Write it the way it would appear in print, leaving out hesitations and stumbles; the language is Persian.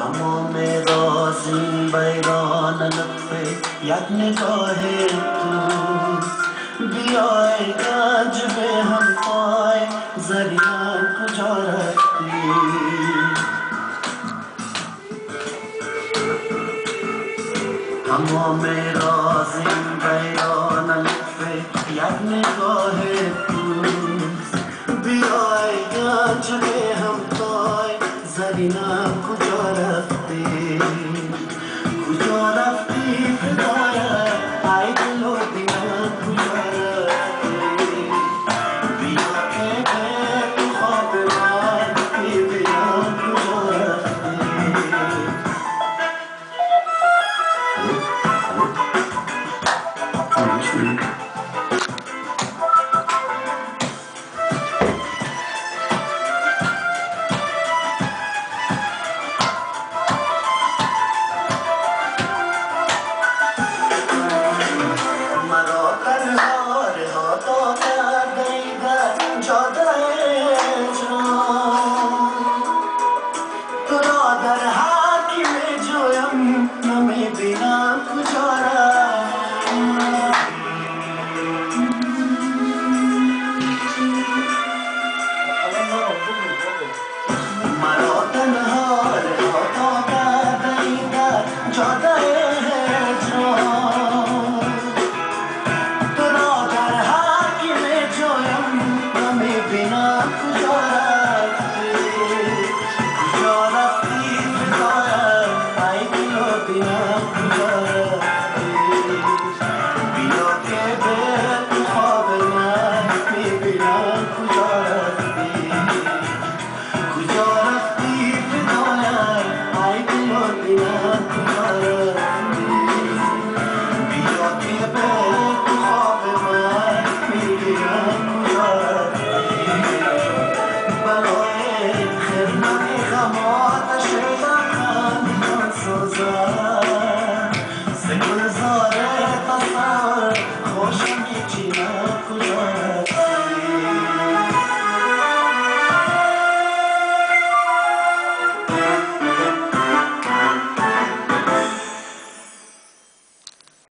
تمام رازیم بیران لطفه یک نگاه تو بیای گنج به هم پای زریم کجا رفتی تمام رازیم بیران لطفه یک نگاه تو بیای گنج به هم پای زریم کجا